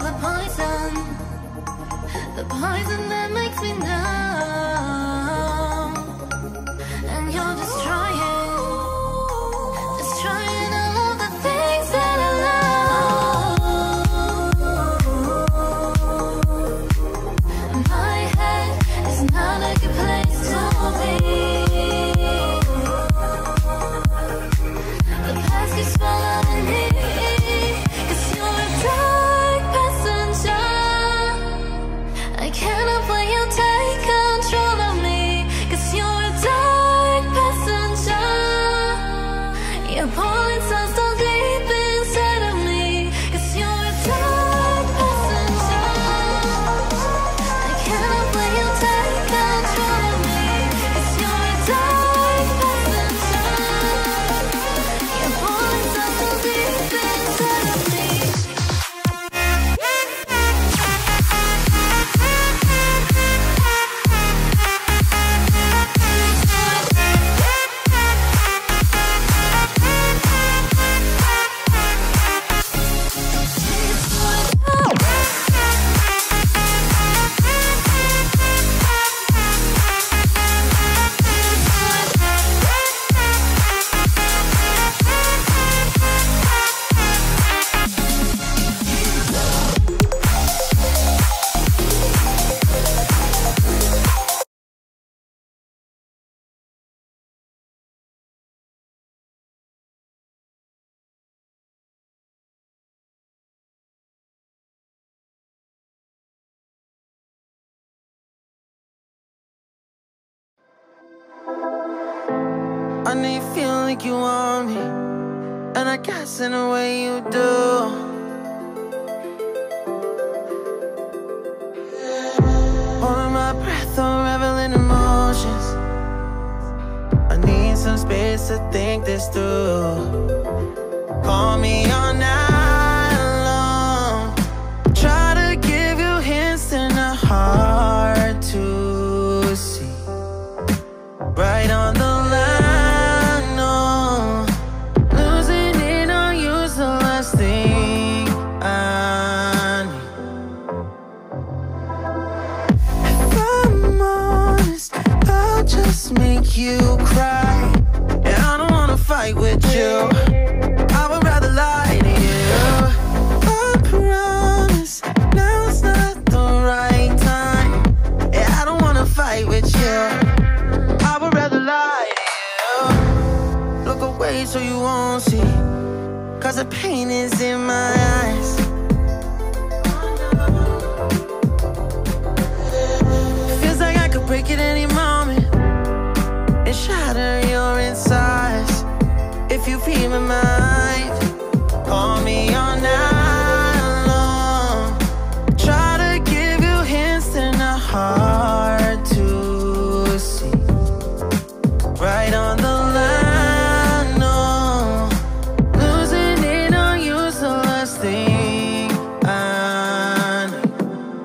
the poison that makes me numb. And you're destroying all of the things that I love. My head is not a good place to be. The past keeps following me, 'cause you're a dark passenger. I cannot let you take control of me, 'cause you're a dark passenger. You're pulling so deep inside of me, 'cause you're a dark passenger. I cannot let you take control of me, 'cause you're a dark passenger. You're pulling so deep inside of me. I know you feel like you want me, and I guess in a way you do. Holding my breath or reveling emotions. I need some space to think this through. Call me all night long. Try to give you hints and a hard to see. Right on the line, no. Losing it on you's the last thing I need. If I'm honest, I'll just make you cry. And I don't wanna fight with you, I would rather lie to you. I promise, now's not the right time. And I don't wanna fight with you, I would rather lie to you. Look away so you won't see, 'cause the pain is in my eyes. Feels like I could break at any moment and shatter your insides. If you feel my mind, call me all night long. Try to give you hints and a hard to see. Right on the line, no. Losing it on you's the last thing I need.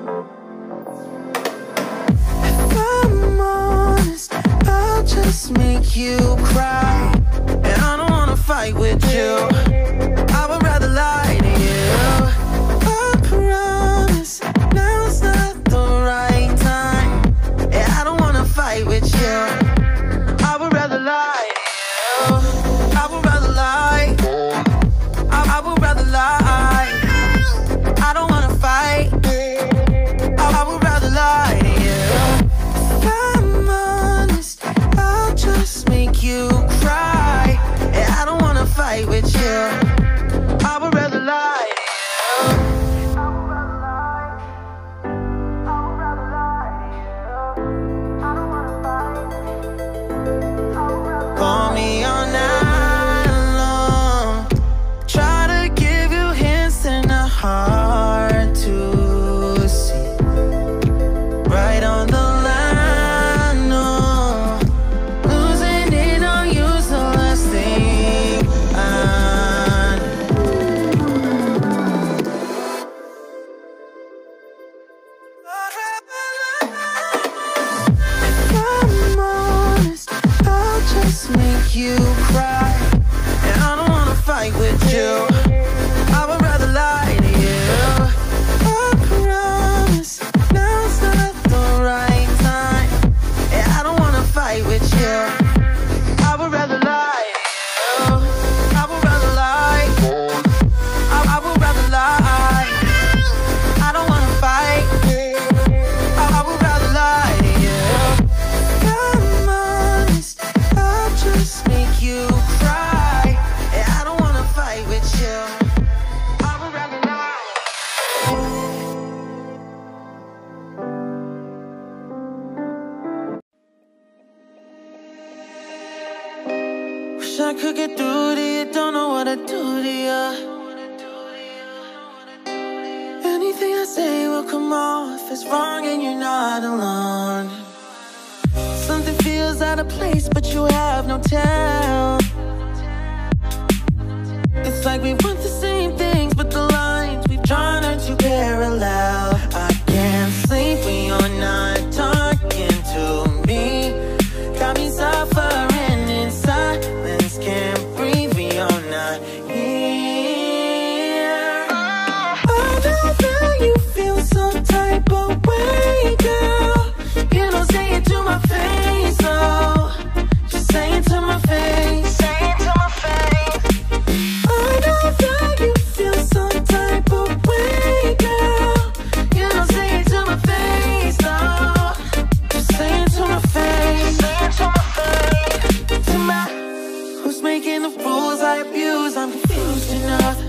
If I'm honest, I'll just make you cry. And I don't wanna fight with you, I would rather lie to you. I promise, now's not the right time. And I don't wanna fight with you, I would rather lie to you. I would rather lie. I would rather lie. I don't wanna fight. I would rather lie to you. If I'm honest, I'll just make you cry. And I don't wanna fight with you, I would rather lie to you. Call me all night long. Try to give you hints and a hard to see. Right on the line, no. Losing it on you's the last thing I need. If I'm honest, I'll just make you cry. And I don't wanna fight with you, I would rather lie to you. I could get through to you, don't know what I'd do to you. Anything I say will come off as wrong and you're not alone. Something feels out of place, but you have no tell. It's like we want the same things, but the lines we've drawn are too parallel. I can't sleep when you're not talking to me. Got me suffering in silence, can't breathe when you're not here. I know that you feel some type of way, girl. You don't say it to my face, oh. Just say it to my face. Say it to my face. I know that you feel some type of way, girl. You don't say it to my face, oh. Just say it to my face. Say it to my face. To my, who's making the rules I abuse? I'm confused enough.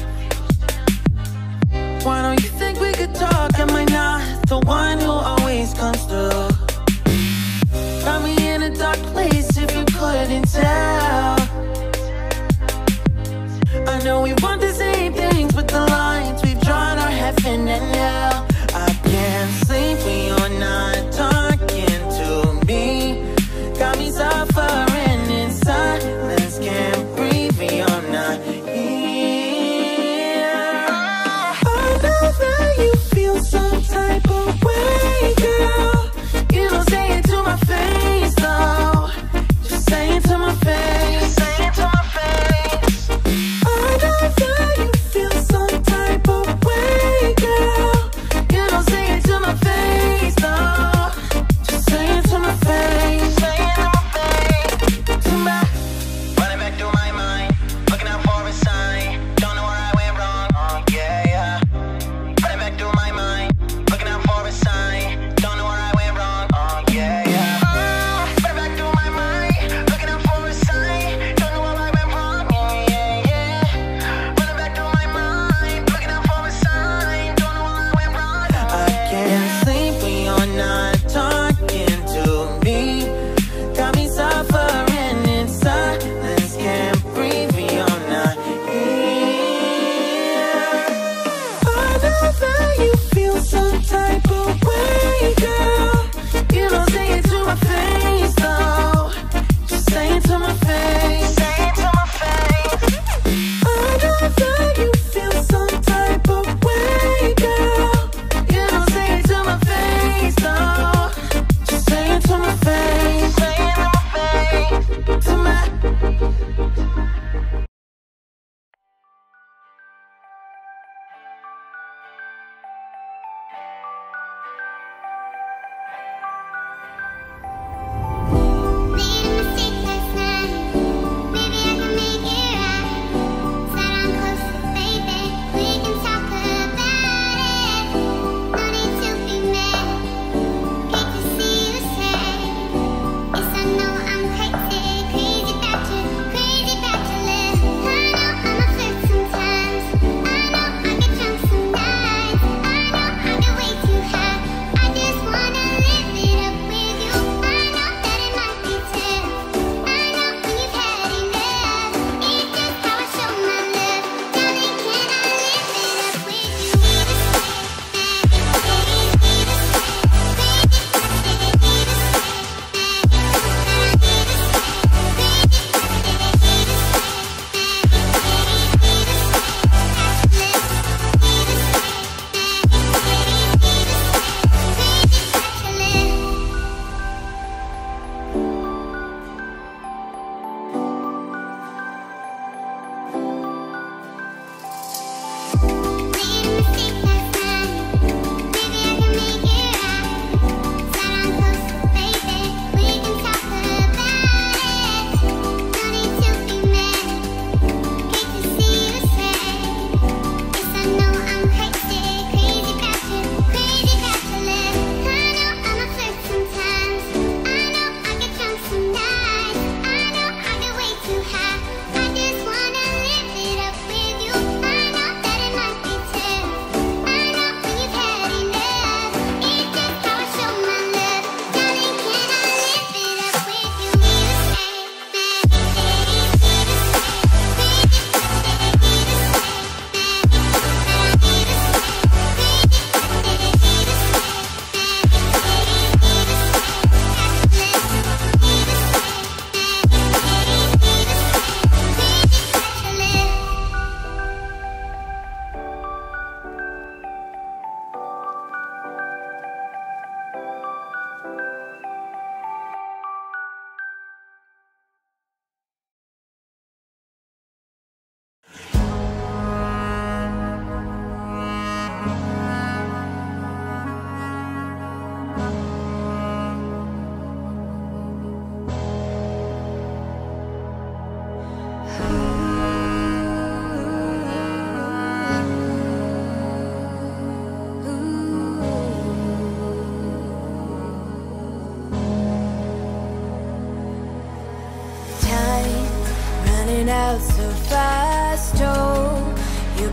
Why don't you think we could talk? Am I not the one who always comes through? Got me in a dark place if you couldn't tell. I know we want the same things, but the lines we've drawn are heaven and hell. I can't sleep when you're not talking to me. Got me suffering in silence, can't breathe when you're not here. I know that you feel some type of way,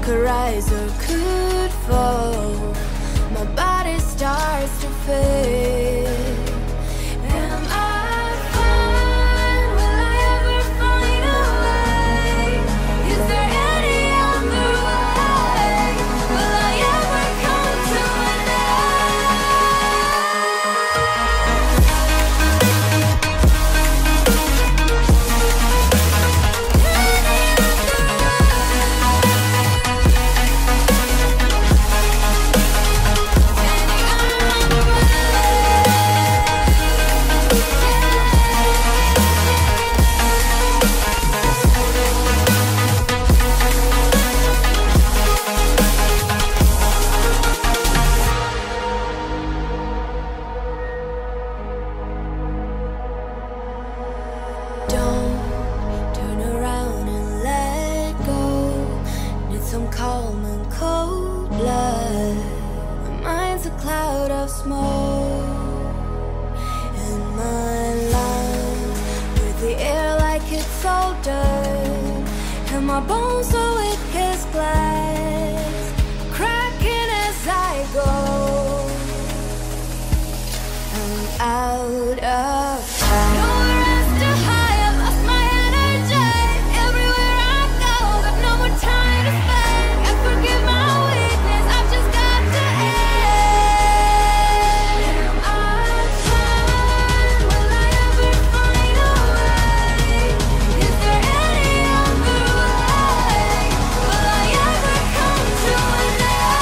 could rise or could fall. My body starts to fade. Am I fine? Will I ever find a way? Is there any other way? Will I ever come to an some calm and cold blood. My mind's a cloud of smoke, and my lungs with the air like it's all dirt, and my bones so weak as glass, cracking as I go. I'm out of time. Nowhere else to hide. I've lost my energy. Everywhere I go, got no more time to spend. Forgive my weakness, I've just got to end. Am I fine? Will I ever find a way? Is there any other way? Will I ever come to an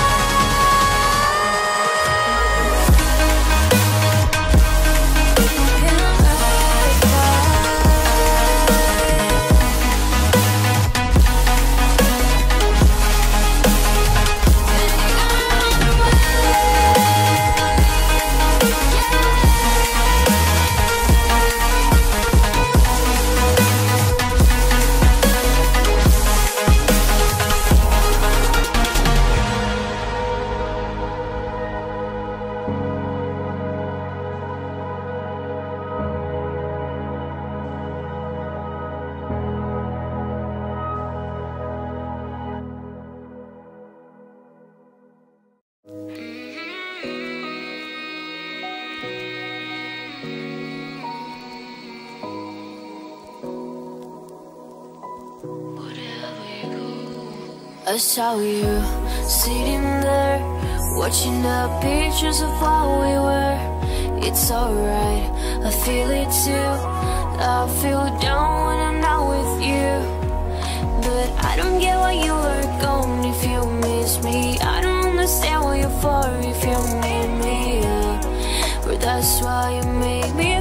I saw you sitting there, watching the pictures of what we were. It's alright, I feel it too. I feel down when I'm not with you. But I don't get why you were gone if you miss me. I don't understand what you're for if you need me. But that's why you make me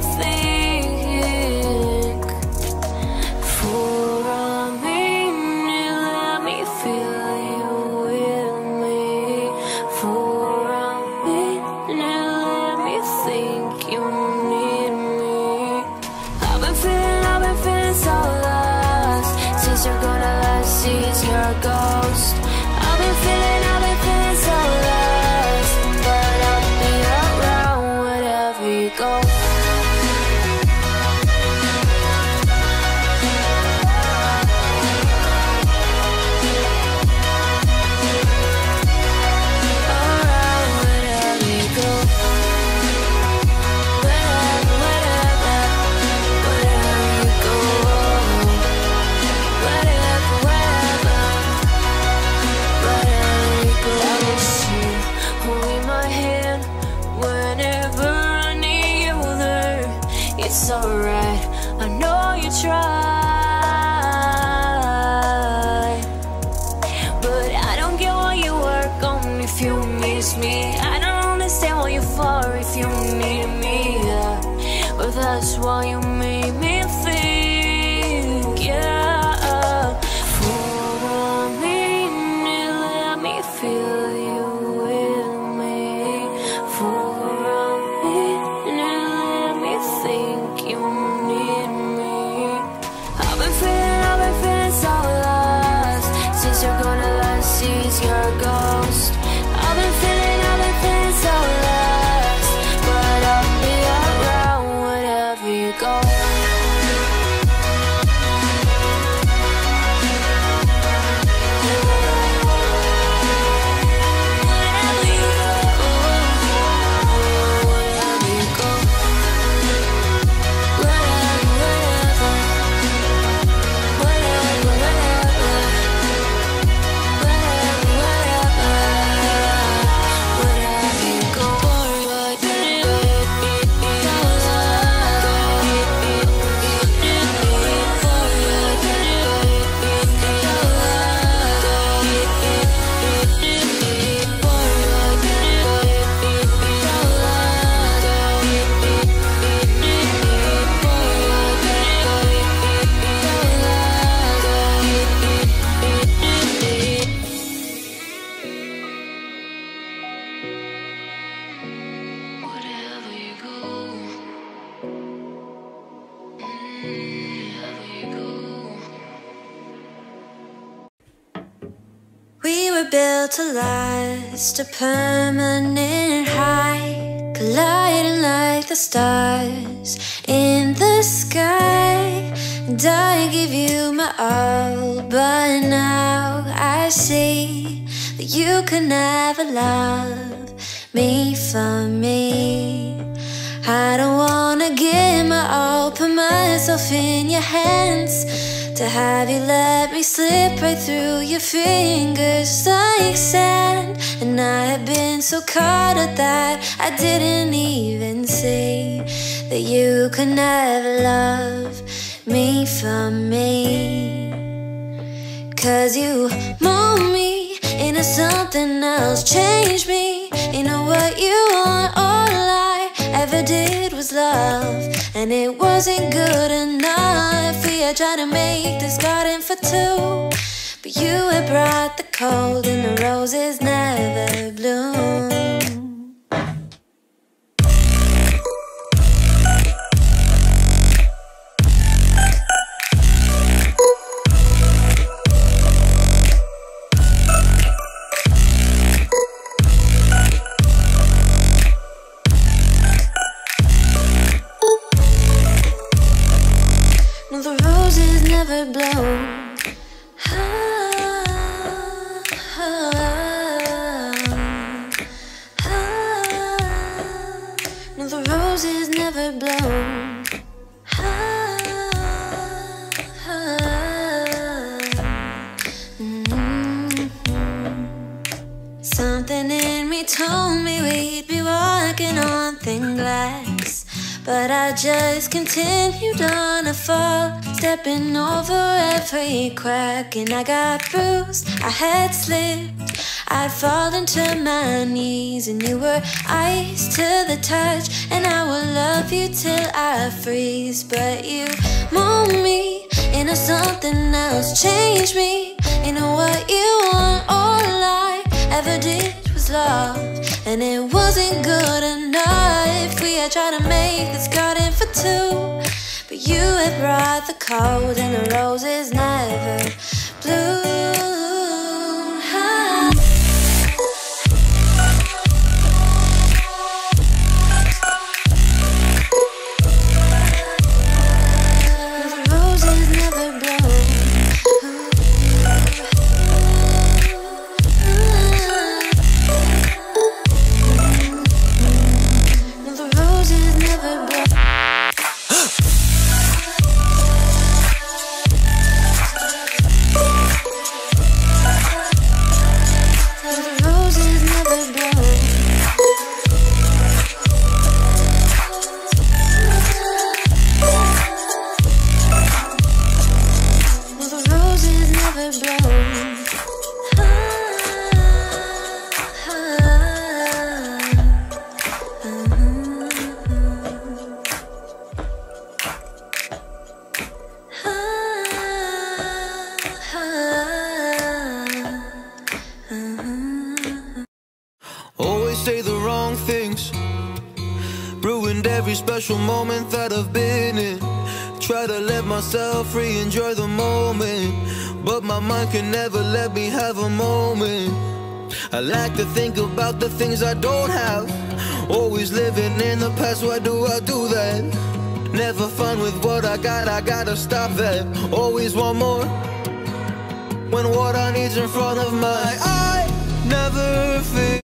think. For a minute, let me feel. Since you're a ghost, I've been feeling so lost. But I'll be around wherever you go. Around wherever you go. Wherever you go. It's alright, I know you tried, but I don't get why you were gone if you miss me. I don't understand what you're for if you need me, yeah. But that's why you made me think, yeah. For a minute, let me feel you with me. For a minute, let me think you need me. I've been feeling so lost. Since you're gonna last, since you're a ghost. I've been feeling so lost. But I'll be around wherever you go. built to last, a permanent high, colliding like the stars in the sky. And I give you my all, but now I see that you could never love me for me. I don't wanna give my all, put myself in your hands, to have you let me slip right through your fingers like sand. And I have been so caught up that I didn't even see that you could never love me for me. 'Cause you mold me into something else, change me into what you want. All I ever did was love, and it wasn't good enough. I tried to make this garden for two, but you had brought the cold and the roses never bloom. No, the roses never bloom. No, the roses never bloom. Something in me told me we'd be walking on thin glass, but I just continued on to fall, stepping over every crack. And I got bruised, I had slipped, I'd fallen to my knees, and you were ice to the touch, and I will love you till I freeze. But you mold me into something else, change me into what you want. All I ever did was love, and it wasn't good enough. We had tried to make this garden for two, but you had brought the cold and the roses never bloom. The roses never bloom. Always say the wrong things, ruined every special moment that I've been in. Try to let myself free, enjoy the moment, but my mind can never let me have a moment. I like to think about the things I don't have, always living in the past. Why do I do that? Never fun with what I gotta stop that. Always want more when what I need's in front of my eye. Never feel